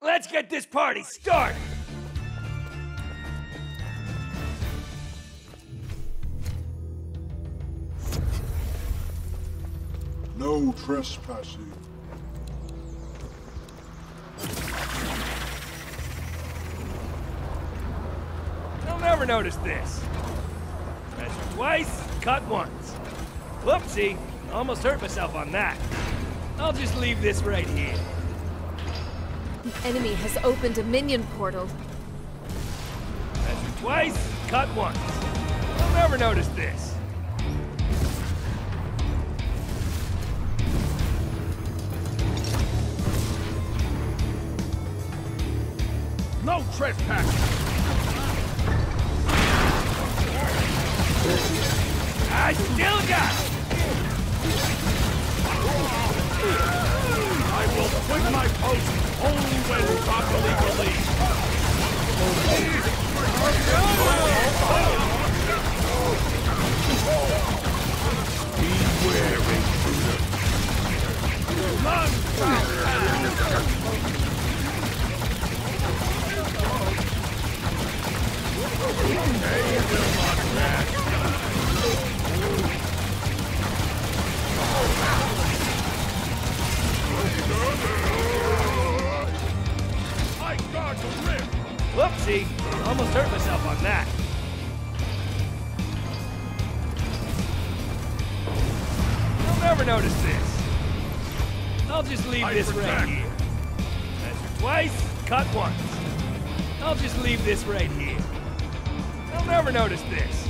Let's get this party started! No trespassing. They'll never notice this. Measure twice, cut once. Whoopsie, almost hurt myself on that. I'll just leave this right here. The enemy has opened a minion portal. Measure twice, cut once. They'll never notice this. No trespassing! I still got it! I will quit my post only when properly released. Be wary, intruder. None They will not rest. I guard the rift. Whoopsie, almost hurt myself on that. They'll never notice this. I'll just leave this right protect. here. Measure twice, cut once. I'll just leave this right here. They'll never notice this.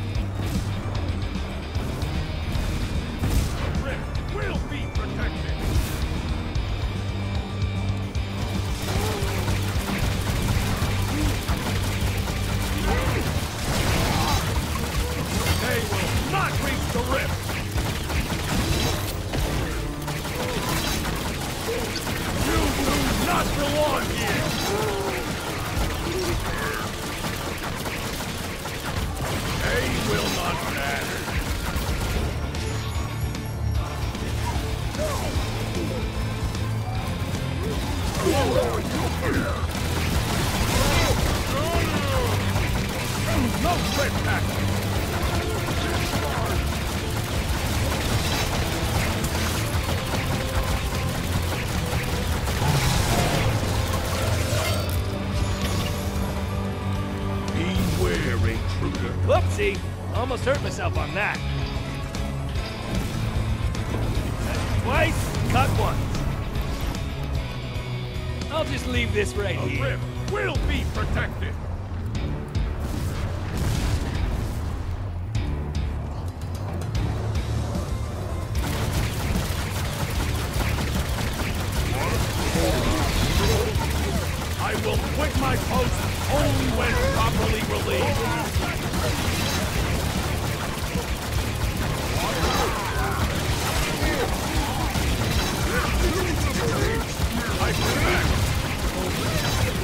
The rift will be protected. They will not reach the rift. You do not belong here. They will not matter. No trespassing. Beware, intruder. Whoopsie, almost hurt myself on that. Measure twice, cut once. I'll just leave this right The here. rift will be protected. I will quit my post only when properly released. I protect.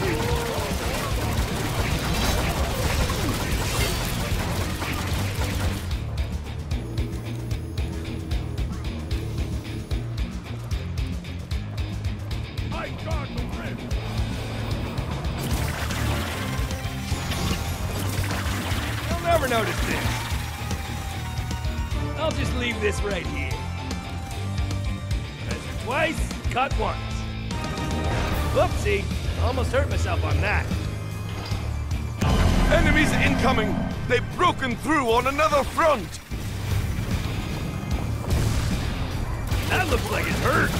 I guard the rift. They'll never notice this. I'll just leave this right here. Measure twice, cut once. Whoopsie, almost hurt myself on that. Enemies incoming! They've broken through on another front! That looks like it hurt.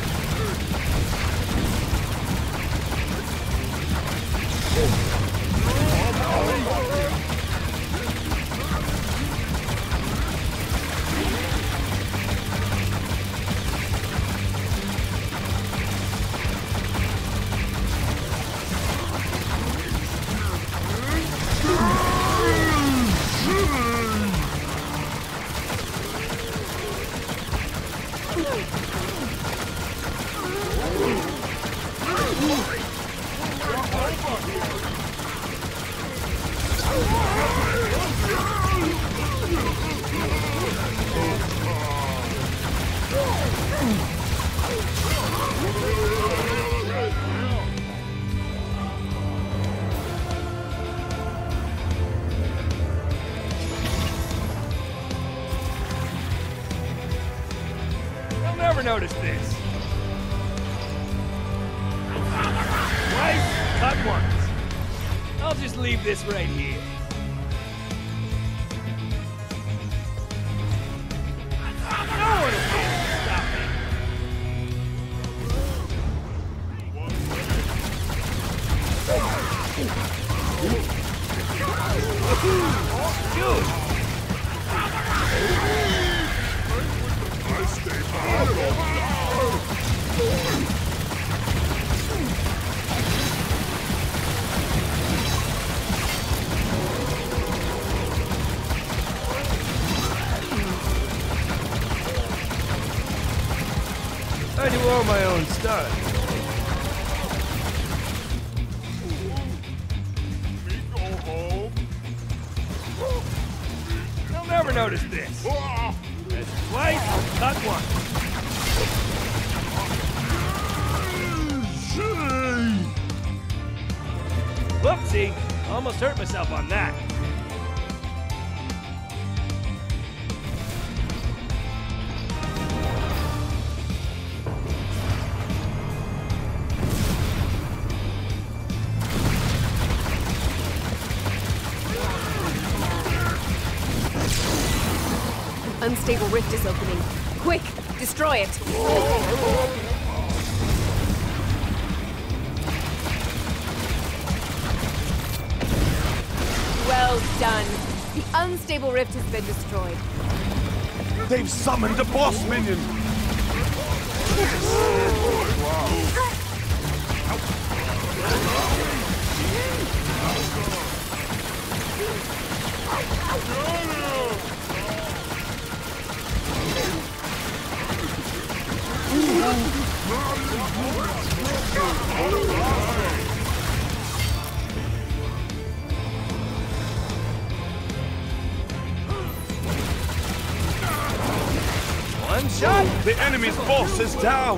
never noticed this. Twice, cut once. I'll just leave this right here. No one will be able to stop me. Good. I do all my own stunts. They'll never notice this. That's twice, cut once. Whoopsie! Almost hurt myself on that. Unstable rift is opening. Quick, destroy it. Well done. The unstable rift has been destroyed. They've summoned a boss minion! One shot! The enemy's boss is down!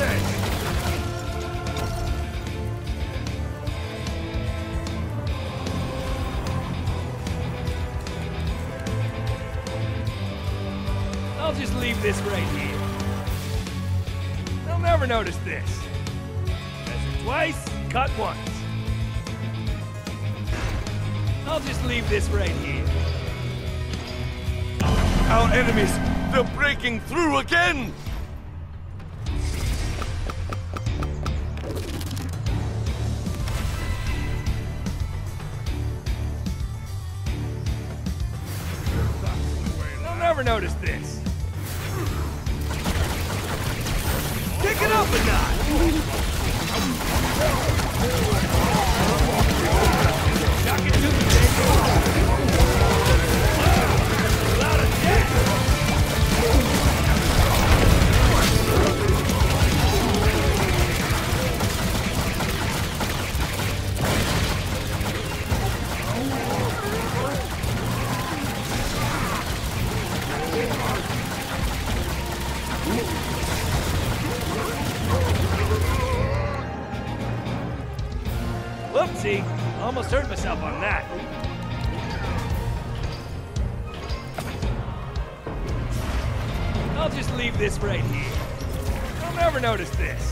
I'll just leave this right here. They'll never notice this. Measure twice, cut once. I'll just leave this right here. Our enemies, they're breaking through again! They'll never notice this. Kick it up a notch! Chuck it to the table! Without a death! Whoopsie! Almost hurt myself on that. I'll just leave this right here. They'll never notice this.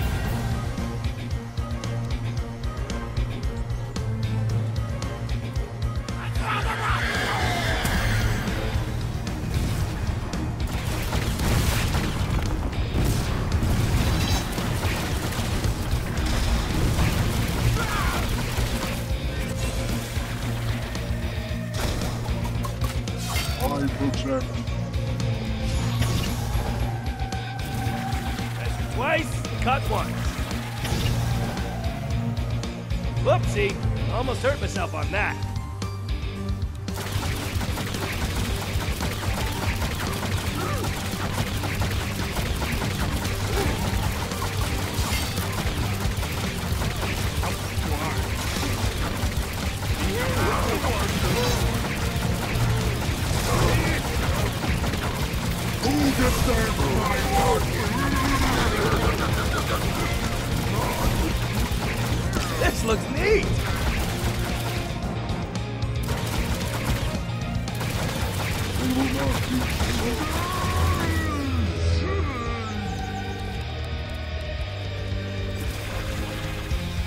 I protect. Measure twice, cut once. Whoopsie! Almost hurt myself on that. This looks neat!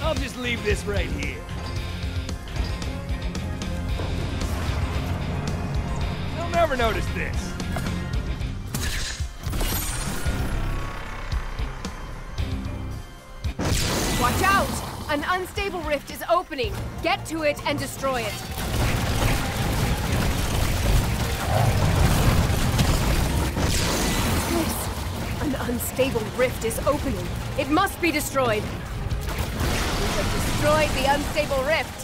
I'll just leave this right here. They'll never notice this. Watch out! An unstable rift is opening. Get to it and destroy it. An unstable rift is opening. It must be destroyed. We have destroyed the unstable rift.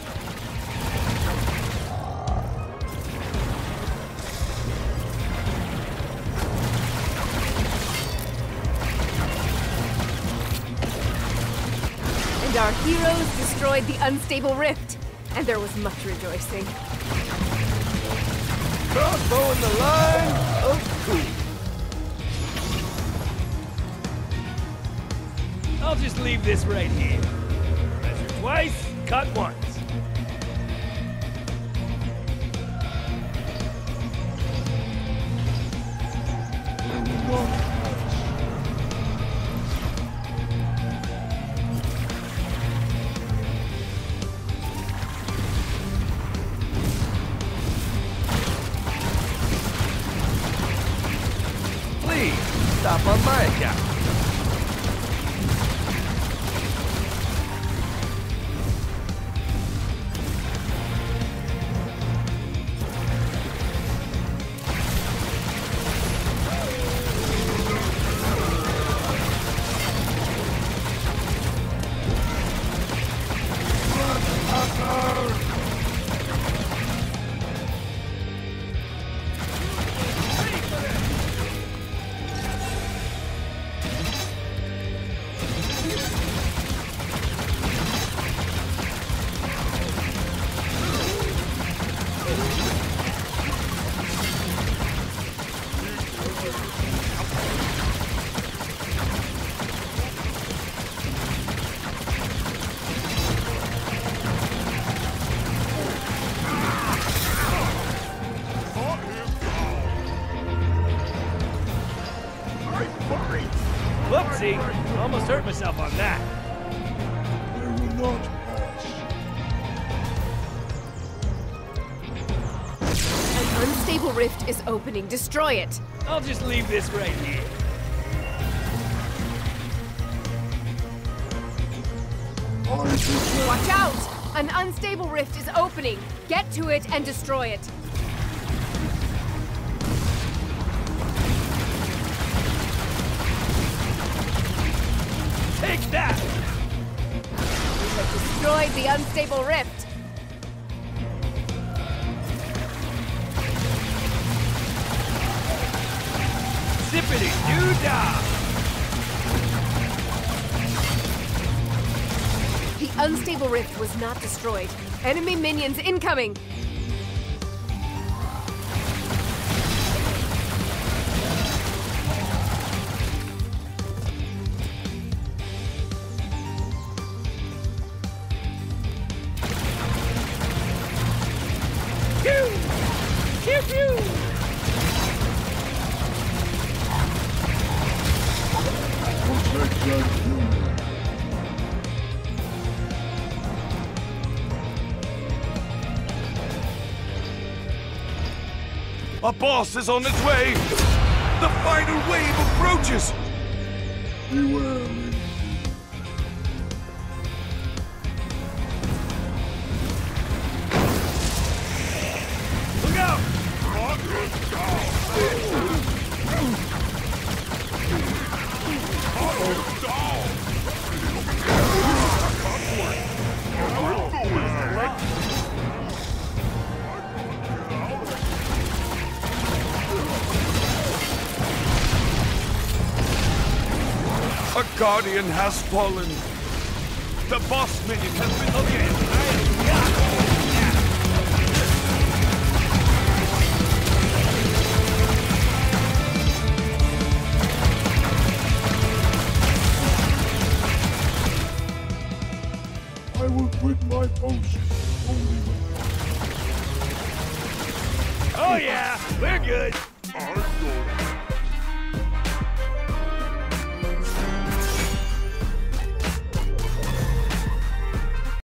And our heroes destroyed the unstable rift. And there was much rejoicing. Crossbow in the line of cool. I'll just leave this right here. Measure twice, cut once. They will not pass. Please, stop on my account. Whoopsie! Almost hurt myself on that. They will not pass. An unstable rift is opening. Destroy it. I'll just leave this right here. I protect. Watch out! An unstable rift is opening. Get to it and destroy it. Take that! We have destroyed the unstable rift. Zippity-doo-dah! The unstable rift was not destroyed. Enemy minions incoming! Pew! Pew pew! Protect that unit. A boss is on its way! The final wave approaches! Beware, Link. Look out! A guardian has fallen. The boss minion has been I will quit my post only when Oh yeah, we're good. I go.